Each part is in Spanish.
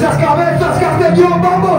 Esas cabezas, Castellón, vamos.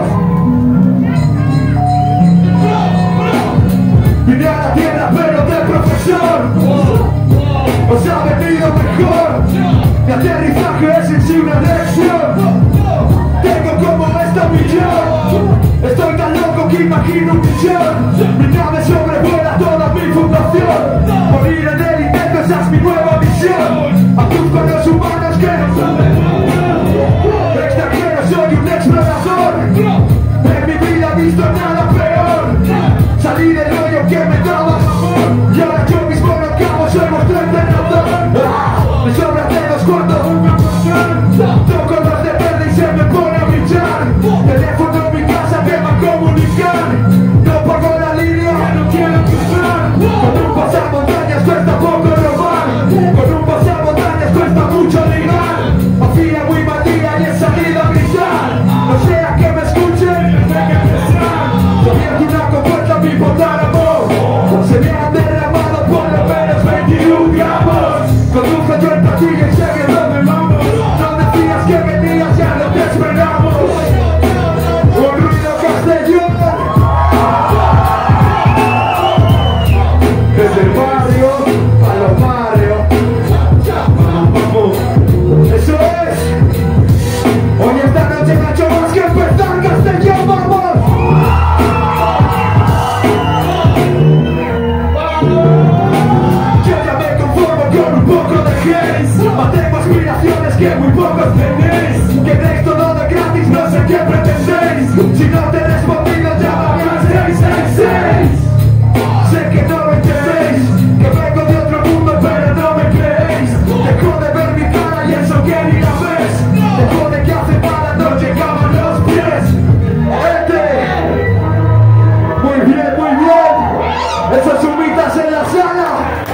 Vine a la tierra pero de profesor. Os ha venido mejor. Mi aterrizaje es en sí una lección. Tengo como esta millón. Estoy tan loco que imagino un millón. Mi nave sobrevuela toda mi fundación. Morir en el intento, esa es mi nueva misión. Actúo con los humanos que extranjero, soy un explorador. En mi vida he visto nada peor. Salí del hoyo que me daba amor. Y ahora yo mismo no acabo, soy vuestro entrenador. Me sobran dedos cuando toco los de verde y se me pone a brillar. Teléfono en mi casa que va a comunicar. No pago la línea, no quiero cruzar. Con un pasamontañas cuesta poco robar. Con un pasamontañas cuesta mucho ligar. Hacía muy mal día y he salido a brillar. No sea que me escuchen, abierto una compuerta mi votar amor. Se me han derramado por lo menos 21 gramos. Conduzco yo el platillo y sé que dónde vamos. No decías que venías, ya no te esperamos. Un ruido Castellón. Desde el barrio a los barrios. Eso es. Hoy esta noche no ha hecho más que empezar, Castellón, vamos. Yo ya me conformo con un poco de hate. Mantengo aspiraciones que muy pocos tenéis. Queréis todo de gratis, no sé qué pretendéis. Si no te he respondido, llámame al 666. Sé que no lo entendéis, que vengo de otro mundo pero no me creéis. Dejo de ver mi cara y eso que ni la ves. Dejo de que hace para no llegaban los pies. Muy bien, muy bien. Esos sumitas en la sala.